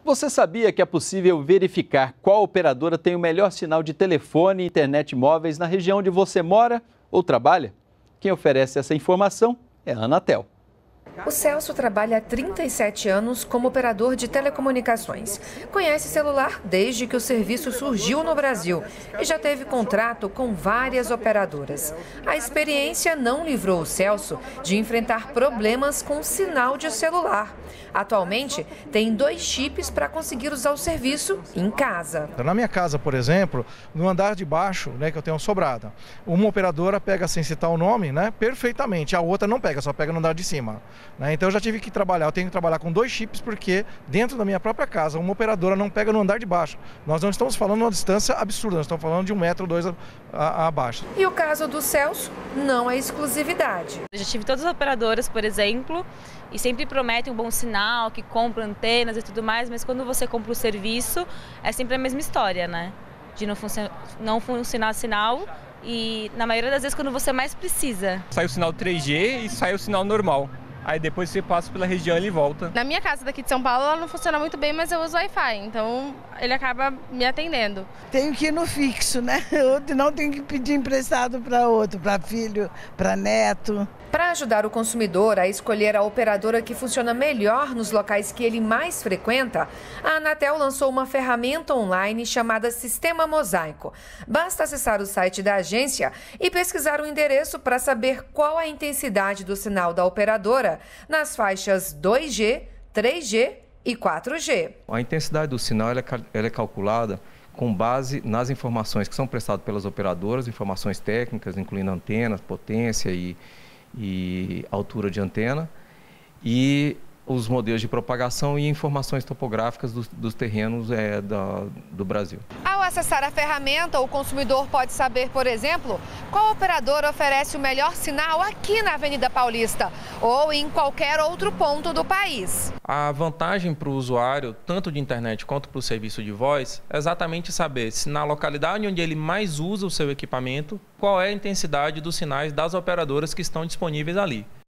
Você sabia que é possível verificar qual operadora tem o melhor sinal de telefone e internet móveis na região onde você mora ou trabalha? Quem oferece essa informação é a Anatel. O Celso trabalha há 37 anos como operador de telecomunicações. Conhece celular desde que o serviço surgiu no Brasil e já teve contrato com várias operadoras. A experiência não livrou o Celso de enfrentar problemas com sinal de celular. Atualmente, tem 2 chips para conseguir usar o serviço em casa. Na minha casa, por exemplo, no andar de baixo, que eu tenho sobrada, uma operadora pega, sem citar o nome, perfeitamente, a outra não pega, só pega no andar de cima. Então eu já tive que trabalhar, eu tenho que trabalhar com 2 chips porque dentro da minha própria casa uma operadora não pega no andar de baixo. Nós não estamos falando de uma distância absurda, nós estamos falando de 1 metro ou 2 abaixo. E o caso do Celso não é exclusividade. Eu já tive todas as operadoras, por exemplo, e sempre prometem um bom sinal, que compram antenas e tudo mais, mas quando você compra o serviço é sempre a mesma história, de não funcionar sinal. E na maioria das vezes quando você mais precisa. Sai o sinal 3G e sai o sinal normal. Aí depois você passa pela região e ele volta. Na minha casa daqui de São Paulo ela não funciona muito bem, mas eu uso Wi-Fi, então ele acaba me atendendo. Tenho que ir no fixo, Eu não tenho que pedir emprestado para outro, para filho, para neto. Para ajudar o consumidor a escolher a operadora que funciona melhor nos locais que ele mais frequenta, a Anatel lançou uma ferramenta online chamada Sistema Mosaico. Basta acessar o site da agência e pesquisar o endereço para saber qual a intensidade do sinal da operadora nas faixas 2G, 3G e 4G. A intensidade do sinal ela é calculada com base nas informações que são prestadas pelas operadoras, informações técnicas, incluindo antenas, potência e altura de antena, e os modelos de propagação e informações topográficas dos terrenos do Brasil. Ao acessar a ferramenta, o consumidor pode saber, por exemplo, qual operadora oferece o melhor sinal aqui na Avenida Paulista ou em qualquer outro ponto do país. A vantagem para o usuário, tanto de internet quanto para o serviço de voz, é exatamente saber se na localidade onde ele mais usa o seu equipamento, qual é a intensidade dos sinais das operadoras que estão disponíveis ali.